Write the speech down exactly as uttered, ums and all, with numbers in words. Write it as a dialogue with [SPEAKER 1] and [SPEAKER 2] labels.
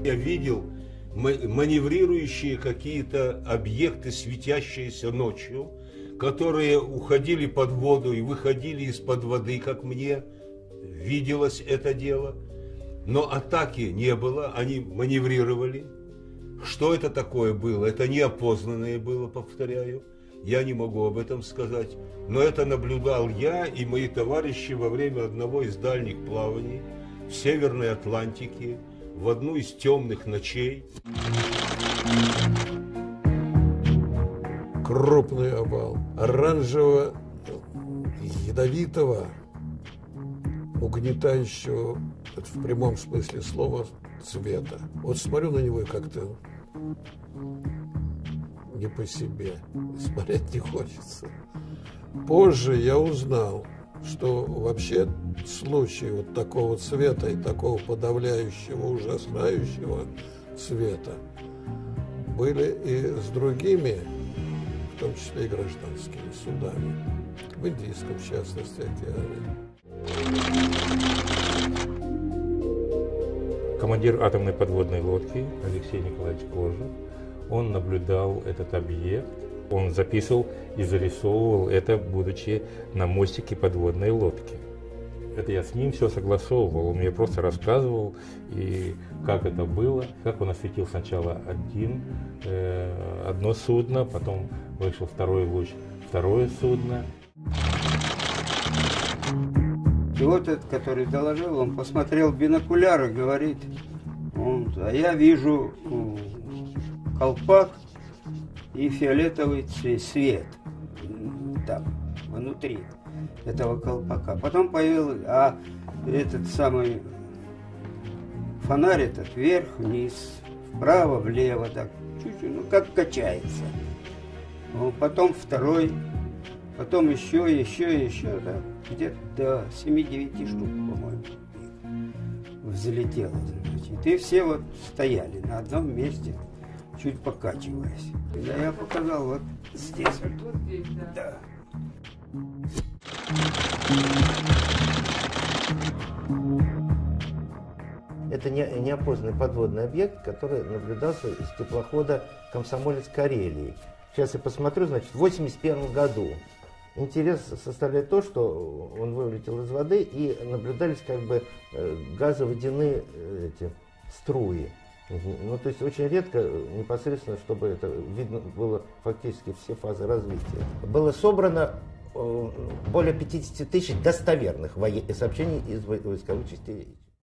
[SPEAKER 1] Я видел маневрирующие какие-то объекты, светящиеся ночью, которые уходили под воду и выходили из-под воды, как мне виделось это дело. Но атаки не было, они маневрировали. Что это такое было? Это неопознанное было, повторяю. Я не могу об этом сказать. Но это наблюдал я и мои товарищи во время одного из дальних плаваний в Северной Атлантике, в одну из темных ночей.
[SPEAKER 2] Крупный овал, оранжевого, ядовитого, угнетающего, в прямом смысле слова, цвета. Вот смотрю на него и как-то не по себе, смотреть не хочется. Позже я узнал, что вообще случаи вот такого цвета и такого подавляющего, ужасающего цвета были и с другими, в том числе и гражданскими судами, в Индийском, в частности, океане.
[SPEAKER 3] Командир атомной подводной лодки Алексей Николаевич Кожев, он наблюдал этот объект, он записывал и зарисовывал это, будучи на мостике подводной лодки. Это я с ним все согласовывал, он мне просто рассказывал, и как это было, как он осветил сначала один, э, одно судно, потом вышел второй луч, второе судно.
[SPEAKER 4] И вот этот, который доложил, он посмотрел в бинокуляр и говорит, он, а я вижу колпак и фиолетовый свет там, внутри этого колпака. Потом появился, а этот самый фонарь этот вверх, вниз, вправо, влево, так, чуть-чуть, ну как качается. Ну, потом второй, потом еще, еще, еще, да, где-то до семи-девяти штук, по-моему, взлетело, значит. И все вот стояли на одном месте, чуть покачиваясь. Да, я показал вот здесь. Вот здесь, да. Да.
[SPEAKER 5] Это не, неопознанный подводный объект, который наблюдался из теплохода «Комсомолец Карелии». Сейчас я посмотрю, значит, в восемьдесят первом году. Интерес составляет то, что он вылетел из воды и наблюдались как бы газоводяные эти струи. Ну, то есть очень редко, непосредственно, чтобы это видно было фактически все фазы развития. Было собрано более пятидесяти тысяч достоверных сообщений из войсковых частей.